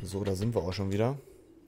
So, da sind wir auch schon wieder.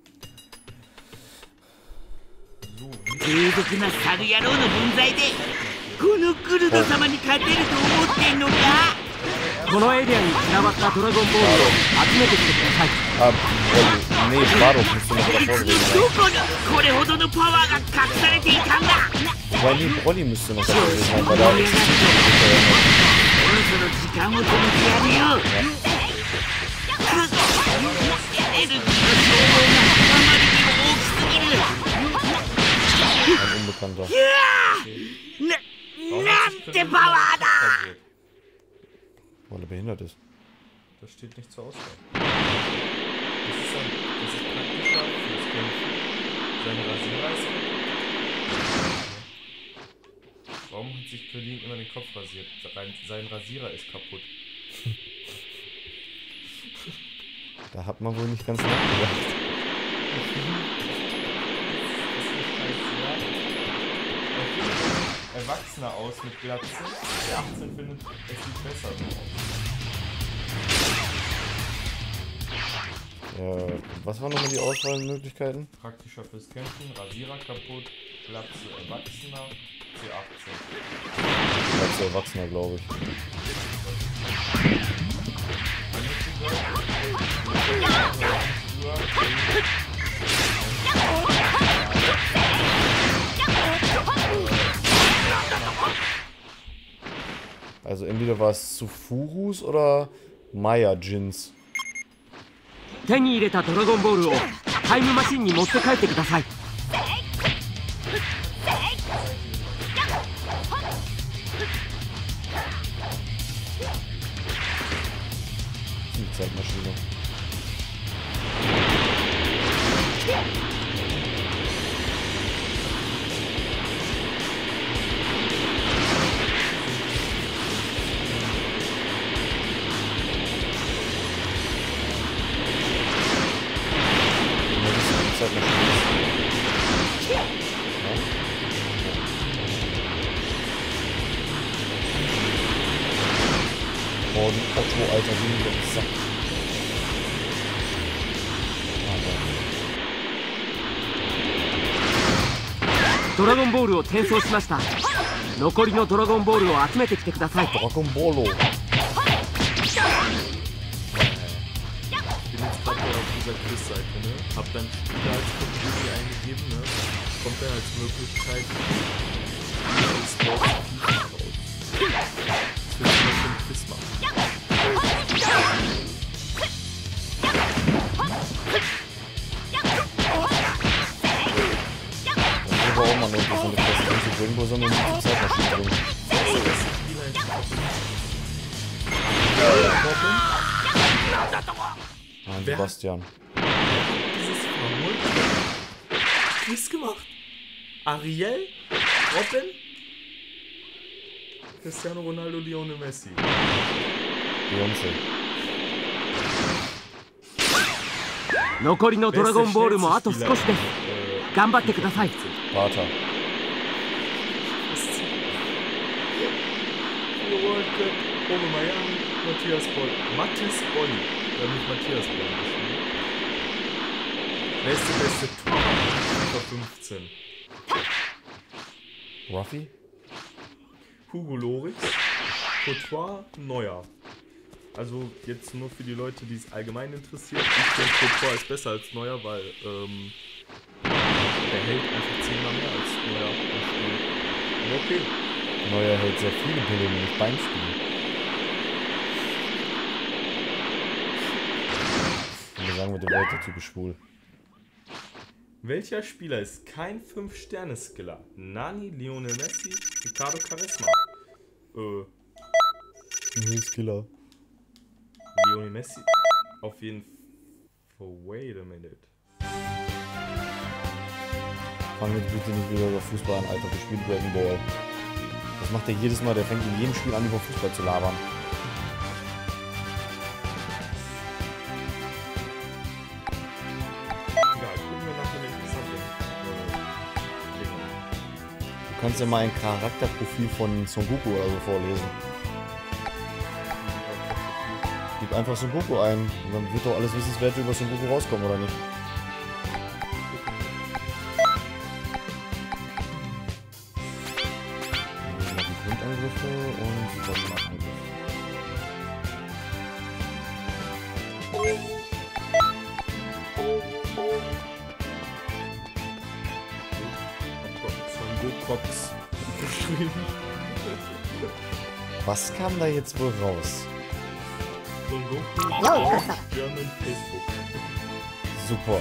冷酷な猿野郎の分際でこのクルド様に勝てると思ってんのか。このエリアに散らばったドラゴンボールを集めてきてください。 Nee, Bardock musst du noch davor reden. どこにこれほどのパワーが隠されていたんだ。 Wobei, nee, Brolli müsste noch davor reden, weil da ist そろそろ時間を止めてやるよ。エネルギーの消耗があまりにも大きすぎる。 ein Unbekannter. なんてパワーだ。 Weil er behindert ist. Das steht nicht zur Auswahl. Das ist praktischer fürs Kämpfen. Sein Rasierer ist kaputt. Warum hat sich Perlin immer den Kopf rasiert? Sein Rasierer ist kaputt. Da hat man wohl nicht ganz nachgedacht. Erwachsener aus mit Glatze. Der 18 findet, es sieht besser aus. Was waren nochmal die Auswahlmöglichkeiten? Praktischer fürs Kämpfen, Rasierer kaputt, Glatze Erwachsener, C18. Glatze Erwachsener, glaube ich. Also entweder war es Sufurus oder Maya-Jins. 手に入れたドラゴンボールをタイムマシンに持って帰ってください。 Die Zeitmaschine. Oh, die Otto, Alter, wie der Sack. ドラゴンボールを転送しました。残りのドラゴンボールを集めてきてください。 Dragon Bolo. Ich bin jetzt gerade auf dieser Quiz-Seite, ne? Hab dann Spieler als Community eingegeben, ne? Kommt dann als Möglichkeit Sport raus. Das will ich mal für ein Quiz machen. Warum man irgendwie so eine Quest nicht bringen, wo sondern die Zeitmaschine bringen. Nein, Sebastian. Dieses verholte Quiz gemacht. Ariel, Robin, Cristiano Ronaldo, Lionel Messi. Beyoncé. 残りのドラゴンボールもあと少しです。頑張ってください。 Vater. World Cup, Aubameyang, Matthias Boll. Mathis Bolli. Wir haben nicht Matthias Bolli geschrieben. Wer ist der beste Torwart 15? Ruffy? Hugo Loris, Courtois, Neuer. Also jetzt nur für die Leute, die es allgemein interessiert. Ich finde Courtois ist besser als Neuer, weil der hält einfach 10-mal mehr als Neuer im Spiel. Aber okay. Neuer hält sehr viele Bälle, nämlich beim Spiel. Und wir sagen, mit dem Welt der Typ ist schwul. Welcher Spieler ist kein 5-Sterne-Skiller? Nani, Lionel Messi, Ricardo Quaresma. Skiller. Lionel Messi? Auf jeden Fall. Wait a minute. Fangen jetzt bitte nicht wieder über Fußball an, Alter. Wir spielen Dragon Ball. Das macht er jedes Mal. Der fängt in jedem Spiel an, über Fußball zu labern. Ja, gucken wir nach dem interessanten Dinge. Du kannst ja mal ein Charakterprofil von Son Goku oder so vorlesen. Wie Gib einfach Son Goku ein. Und dann wird doch alles Wissenswerte über Son Goku rauskommen, oder nicht? Grundangriffe und Superschlagangriff. Son Gokox. Was kam da jetzt wohl raus? Son Goku auf German Facebook. Super.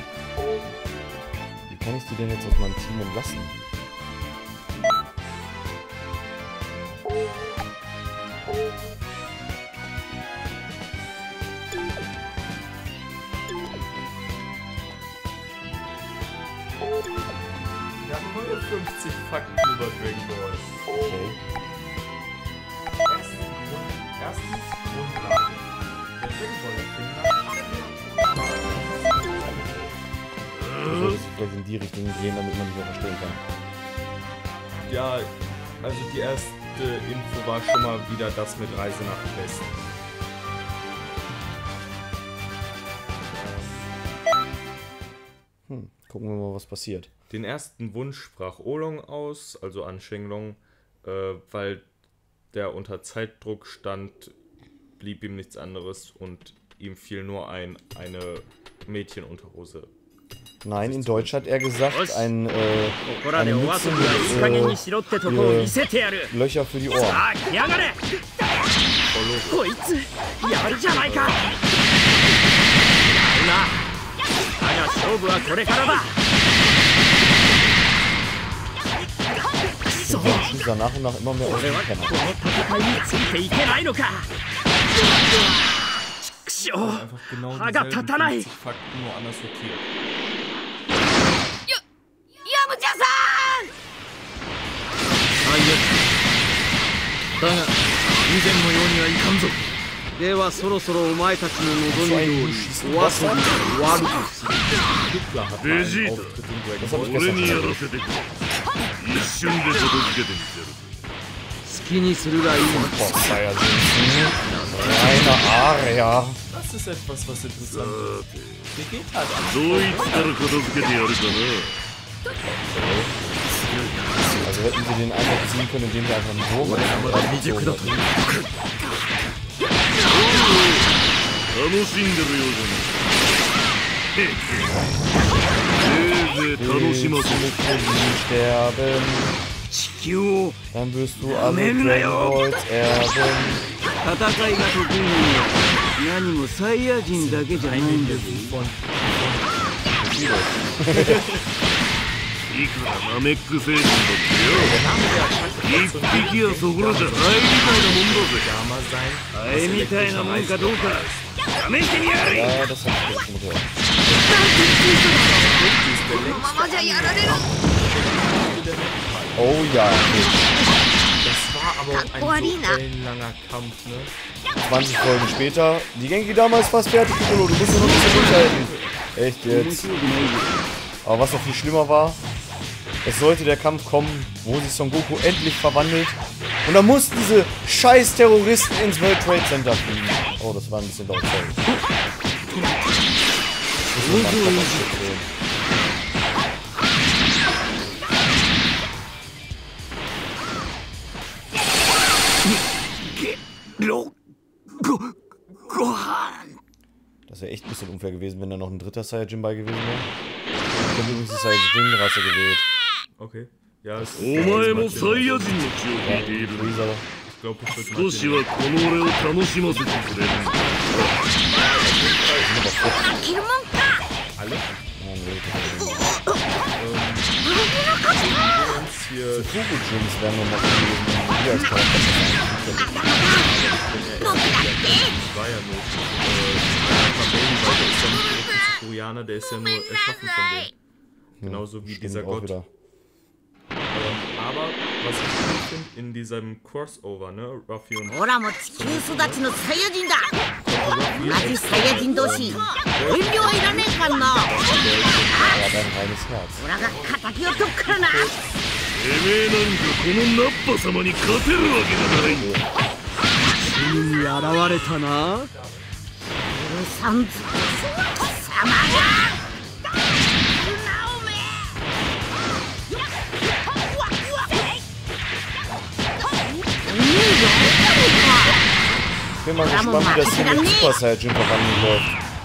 Wie kann ich die denn jetzt aus meinem Team entlassen? Wir haben 150 Fakten über Dragon Ball. Okay. Erstens Grundlage. Der Dragon Ball Du solltest vielleicht in die Richtung gehen, damit man dich auch verstehen kann. Ja, also die erste Info war schon mal wieder das mit Reise nach Westen. Gucken wir mal, was passiert. Den ersten Wunsch sprach Oolong aus, also an Shenlong, weil der unter Zeitdruck stand, blieb ihm nichts anderes und ihm fiel nur eine Mädchenunterhose. Nein, in Deutsch hat er gesagt, eine Mütze mit Löcher für die Ohren. こいつやるじゃないか。やるな。だが勝負はこれからだ。 Und dann schießt er nach und nach immer mehr aus dem Kenner. Einfach genau dieselben 50 Fakten, nur anders sortiert. だが以前のようにはいかんぞ。ではそろそろお前たちの望み通りお遊びが終わるとする。ベジータ、俺にやらせてくれ。一瞬で届けてみせる。好きにするがいい。 Eine Aria. Das ist etwas, was interessant ist. Der geht halt an. Also hätten sie den einfach ziehen können, indem sie einfach einen Wurm gezogen hätten. Sterben. Dann wirst du alle Dragon Balls erben. 戦いが得意なのは何もサイヤ人だけじゃないんだぞ。いくらナメック星人だってよ、一匹やそこらじゃハエみたいなもんだぜ。ハエみたいなもんかどうか試してみやれ。 Ja, das hab ich jetzt schon gehört. このままじゃやられる。 Oh ja. Das war aber auch ein so langer Kampf, ne? 20 Folgen später. Die Genki damals fast fertig, Piccolo. Du musst nur noch ein bisschen durchhalten. Echt jetzt. Aber was noch viel schlimmer war, es sollte der Kampf kommen, wo sich Son Goku endlich verwandelt. Und da mussten diese scheiß Terroristen ins World Trade Center fliegen. Oh, das war ein bisschen laut. Das wäre echt ein bisschen unfair gewesen, wenn da noch ein dritter Saiyajin bei gewesen wäre. Ich habe übrigens die Saiyajin-Rasse gewählt. Okay. Ja, es ist. Ja, Freezer. Ich glaube, ich würde alle. Hier Fugu-Jins werden nochmal gewesen. Hier als Charakter. war ja nur Baby, ist ja nicht direkt ein Koreaner, der ist ja nur erschaffen von denen. Genauso wie dieser Gott. Wieder. Aber was ich cool finde, in diesem Crossover, ne, Ruffy und オラも地球育ちのサイヤ人だ。同じサイヤ人同士遠慮はいらねえかんな。 Er hat ein reines Herz. オラが敵を取っからな。 てめえなんかこのナッパ様に勝てるわけがない。ついに現れたな。 さんず貴様が Ich bin mal gespannt, wie das hier mit Super Saiyajin Verwandlung läuft.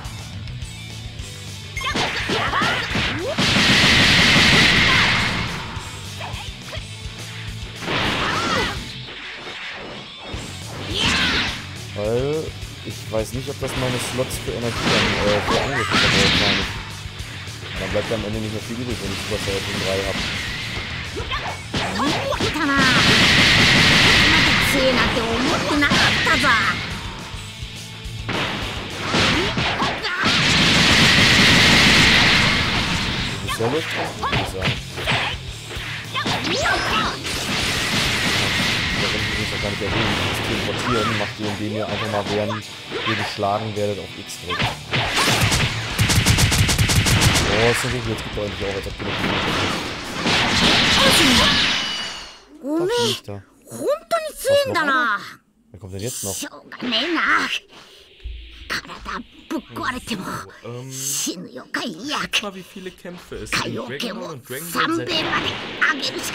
Weil ich weiß nicht, ob das meine Slots für Energie für Angriffe verbraucht waren. Dann bleibt ja am Ende nicht mehr viel übrig, wenn ich Super Saiyajin 3 habe. 強えなんて思ってなかったぞ。Sehr lustig, würde ich sagen. Ja, wenn ich das gar nicht erwähnen, das Teleportieren macht ihr, indem ihr einfach mal während ihr geschlagen werdet auf X drücken. Oh, ist so gut, jetzt gibt es eigentlich auch, als ob du noch nicht da. Wer kommt denn jetzt noch? Guck mal, wie viele Kämpfe es in Dragon Ball und Dragon Ball Z.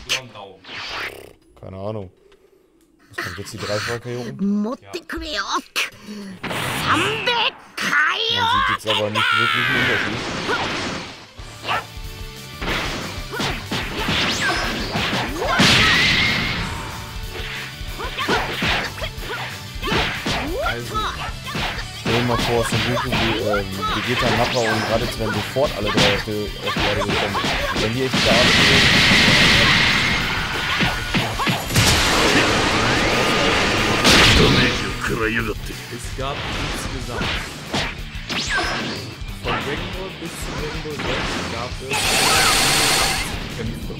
Keine Ahnung. Was kommt jetzt die Dreifach hier oben? Man sieht jetzt aber nicht wirklich einen Unterschied. Stell dir mal vor, Son Goku, Vegeta, Nappa und Raditz werden sofort alle drei auf die Erde gekommen. Und wenn die echt da Es gab insgesamt von Dragon Ball bis zu Dragon Ball Z gab es Kämpfe.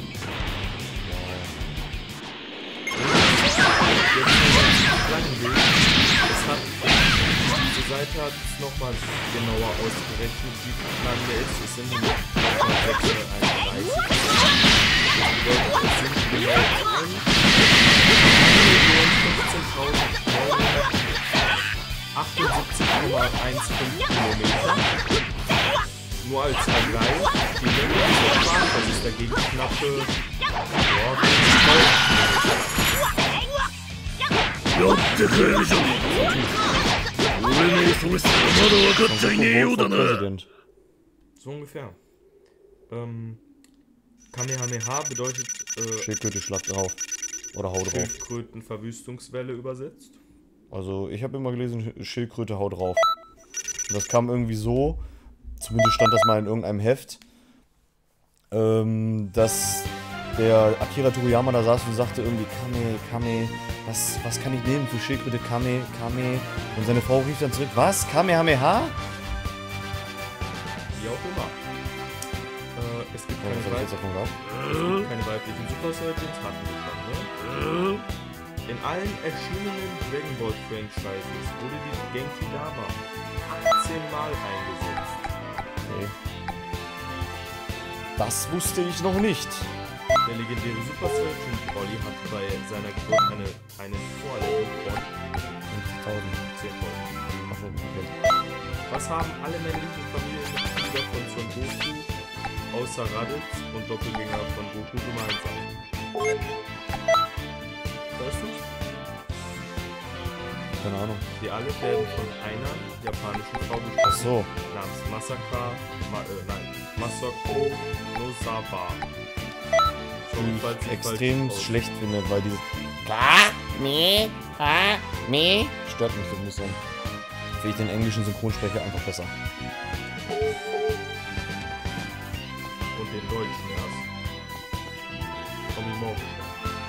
Diese Seite hat es nochmal genauer ausgerechnet, wie lang der ist. Es sind nämlich 631. Das bedeutet, es sind genau 1.078,15 Kilometer. Nur als Vergleich, die Länge dieser Bahn, das ist dagegen knappe 40. So ungefähr. Kamehameha bedeutet Schildkröte schlag drauf. Oder hau drauf. Schildkrötenverwüstungswelle übersetzt. Also ich habe immer gelesen, Schildkröte hau drauf. Und das kam irgendwie so, zumindest stand das mal in irgendeinem Heft, dass der Akira Toriyama da saß und sagte irgendwie Kame, was kann ich nehmen für Schildkröte? Kame. Und seine Frau rief dann zurück, was? Kamehameha? Wie auch immer. Es gibt keine weiblichen Super Saiyajins, hatten wir schon, ne? In allen erschienenen Dragon Ball Franchises wurde die Genki Dama 18 Mal eingesetzt. Okay. Das wusste ich noch nicht. Der legendäre Super Saiyajin Broly hat bei seiner Geburt einen Vorlevel von 10.000. Was haben alle männlichen Familienmitglieder von Son Goku außer Raditz und Doppelgänger von Goku gemeinsam? Weißt du's? Keine Ahnung. Die alle werden von einer japanischen Frau gesprochen. Ach so. Namens Masako Nozawa. Die ich extrem schlecht finde, weil dieses stört mich so ein bisschen. Finde ich den englischen Synchronsprecher einfach besser. Und den deutschen erst. Tommy Morgenstern.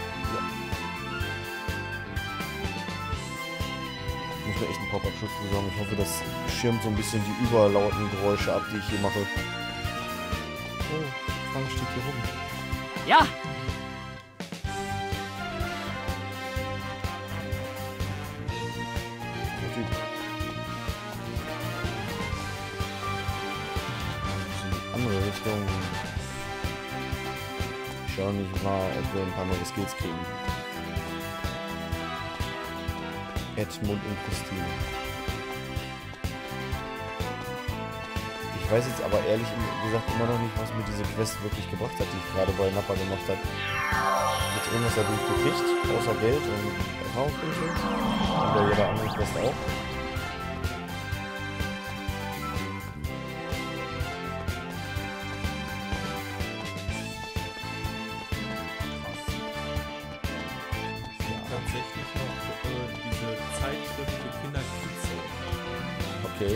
Ich muss mir echt einen Pop-Up-Schutz besorgen. Ich hoffe, das schirmt so ein bisschen die überlauten Geräusche ab, die ich hier mache. Oh, Frank steht hier rum. Ja! Andere Richtung. Ich schaue nicht mal, ob wir ein paar neue Skills kriegen. Edmund und Christine. weiß jetzt aber ehrlich gesagt immer noch nicht, was mir diese Quest wirklich gebracht hat, die ich gerade bei Nappa gemacht habe. Jetzt irgendwas dadurch gekriegt, außer Geld und Erfahrungspunkte. Oder jeder andere Quest auch. Tatsächlich noch diese Zeitschrift für Kinderkids. Okay.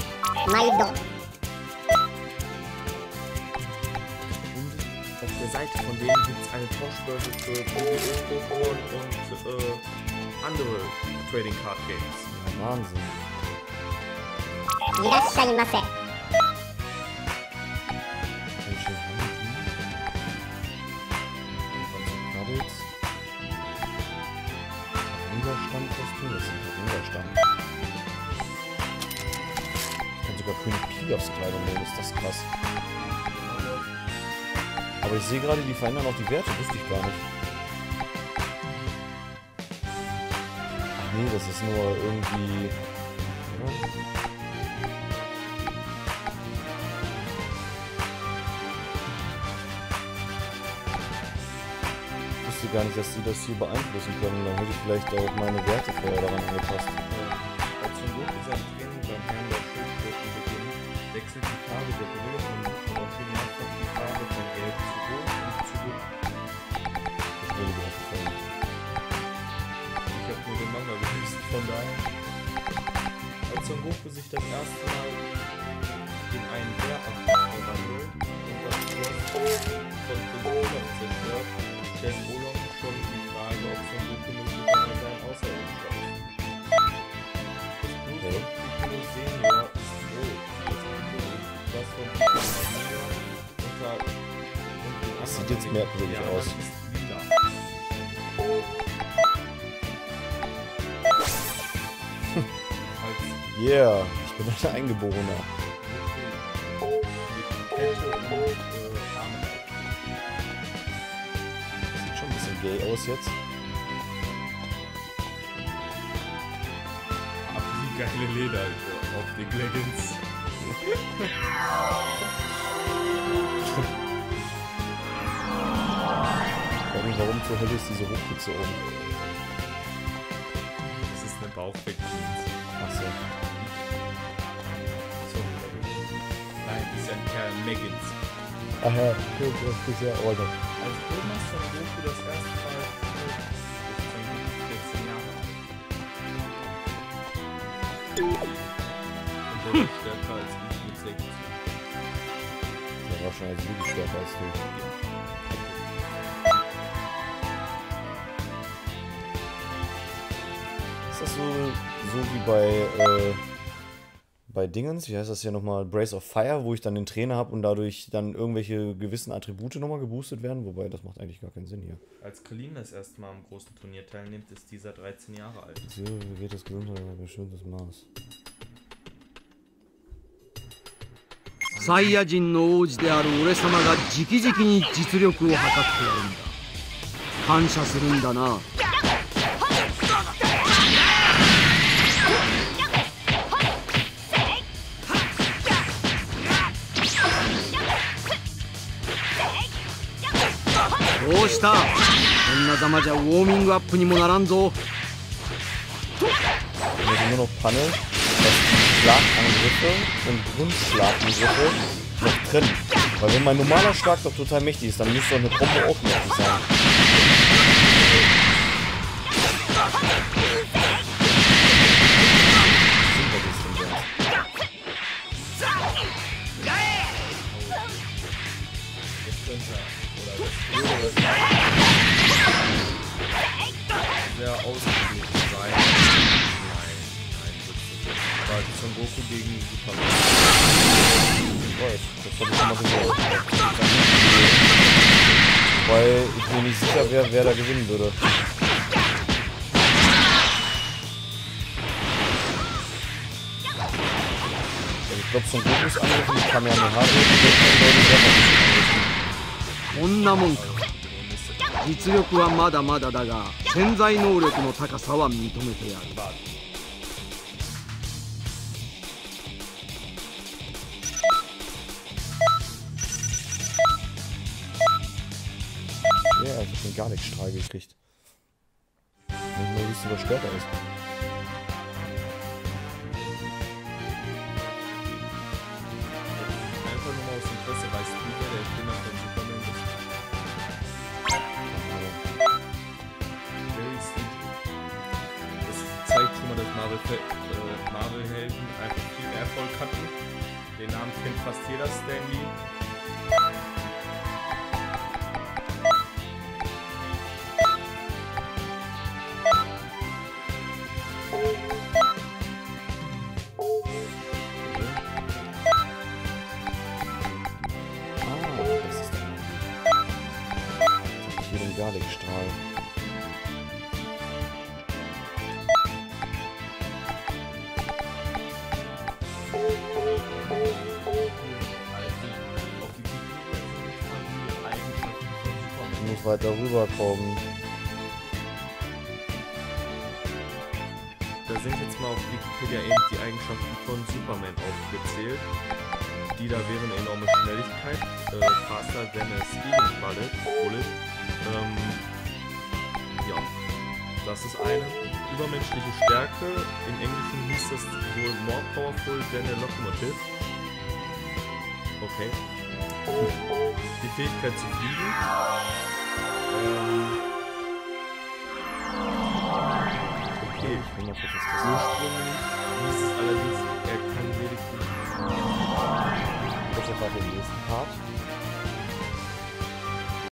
Und auf der Seite von denen gibt es eine Tauschbörse für Yu-Gi-Oh! Pokémon und andere Trading Card Games. Ja, Wahnsinn. Niederstand-Kostüm, das ist ein Niederstand. Ich kann sogar König Piafs Kleidung nehmen, ist das krass. Aber ich sehe gerade, die verändern auch die Werte, wusste ich gar nicht. Ach nee, das ist nur irgendwie... Ja. Ich wusste gar nicht, dass sie das hier beeinflussen können. Dann hätte ich vielleicht auch meine Werte vorher daran angepasst. Als Son Goku sein Training beim Herrn der Schildkröten beginnt, wechselt die Farbe der Brille von Orochi mehrfach die Farbe von Gelb zu Rot und zurück. Das würde mir gefallen. Ich habe nur den Manga gelesen, von daher. Als Son Goku sich das erste Mal in einen Bäraffen verwandelt und das Schloss von Oolong zerstört, stellt Oolong schon die Frage, ob Son Goku möglicherweise ein Außerirdischer ist. Das Blut von Piccolo Senior ist rot, das von Piccolo Junior und den Das sieht jetzt merkwürdig aus. ist lila. Yeah, ich bin ein Eingeborener. Kette und Arme. Sieht schon ein bisschen gay aus jetzt. Ach, wie geile Leder auf den Leggings. Ich weiß nicht, warum zur Hölle ist diese Hochputze oben. Das ist eine Bauchbeck-Jeans. Achso. So, nein, das ist ja Meggins. Ach ja, das ist ja ordentlich. Als Bildmaster Goku das erste Mal ist 14 Jahre alt. Und der ist stärker als ich mit 6. Der war schon als Video stärker als du. Ist das so wie bei Dingens, wie heißt das hier nochmal, Brace of Fire, wo ich dann den Trainer habe und dadurch dann irgendwelche gewissen Attribute nochmal geboostet werden? Wobei, das macht eigentlich gar keinen Sinn hier. Als Krillin das erste Mal am großen Turnier teilnimmt, ist dieser 13 Jahre alt. So, wie geht das Gesundheit ein bestimmtes Maß? サイヤ人の王子である俺様が直々に実力を測っているんだ。感謝するんだな。どうした？こんなざまじゃウォーミングアップにもならんぞ。 Nur noch Panne, dass Schlagangriffe und Grundschlagangriffe noch drin. Weil wenn mein normaler Schlag doch total mächtig ist, dann müsste doch eine Bombe auch mächtig sein. Sehr ausgeglichen sein. Nein, aber Son Goku gegen Super. Ich weiß, das habe ich schon mal gehört. Weil ich mir nicht sicher wäre, wer da gewinnen würde. Ich glaube, Son Gokus Angriff und Kamehameha こんなもんか。実力はまだまだだが、潜在能力の高さは認めてやる。 Garlic-Strahl gekriegt. Nicht mal wissen, was stärker ist. Einfach nur mal aus Interesse, weißt du, wer der Kinder von Superman ist? Very Stooges. Das zeigt schon mal, dass Marvel-Helden einfach viel Erfolg hatten. Den Namen kennt fast jeder, Stan Lee. Garlic-Strahl. Ich muss weiter rüberkommen. Da sind jetzt mal auf Wikipedia eben die Eigenschaften von Superman aufgezählt. Die da wären enorme Schnelligkeit, faster than a speeding bullet. Ja, das ist eine. Übermenschliche Stärke. Im Englischen hieß das wohl more powerful than a locomotive. Okay. Die Fähigkeit zu fliegen. Okay. Ich will mal kurz das